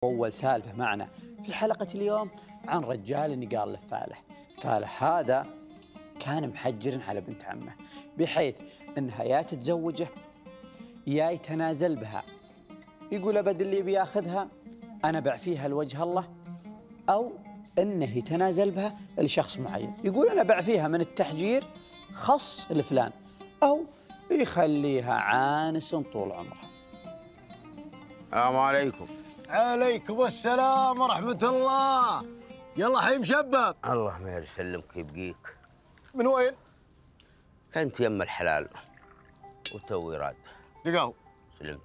أول سالفة معنا في حلقة اليوم عن رجال نقال له فالح. فالح هذا كان محجر على بنت عمه، بحيث أنها يا تتزوجه يا يتنازل بها. يقول أبد اللي بياخذها أنا بعفيها لوجه الله، أو أنه يتنازل بها لشخص معين. يقول أنا بعفيها من التحجير خص لفلان، أو يخليها عانس طول عمرها. السلام عليكم. عليكم السلام ورحمة الله. يلا حي مشبب. الله ما يسلمك يبقيك. من وين؟ كنت يم الحلال وتوي راد. دقاو. سلمت.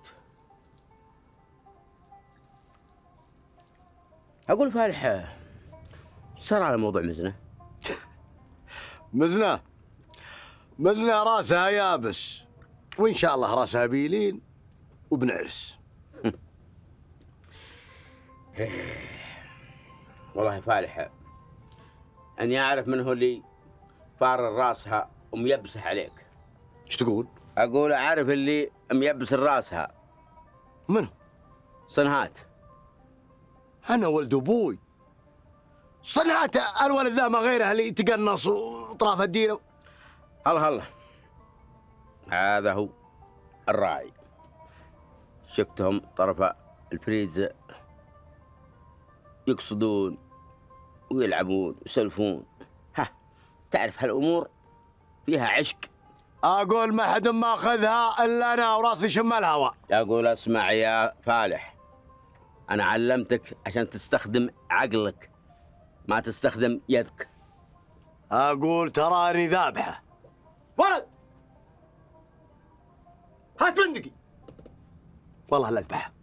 أقول فالح، صار على موضوع مزنة. مزنة راسها يابس، وإن شاء الله راسها بيلين وبنعرس. والله فالحة أني أعرف من هو اللي فارر راسها وميبسه عليك. ايش تقول؟ أقول أعرف اللي ميبس راسها. منو؟ صنهات. أنا ولد أبوي. صنعت الولد ذا ما غيره اللي يتقنص وطراف الدين. الله هذا هو الراعي. شفتهم طرف الفريز يقصدون ويلعبون ويسولفون. تعرف هالأمور فيها عشق. أقول ما حد ما أخذها إلا أنا وراسي شم الهواء. أقول اسمع يا فالح، أنا علمتك عشان تستخدم عقلك ما تستخدم يدك. أقول تراني ذابحة. ولد هات بندقي. والله لا أذبحها.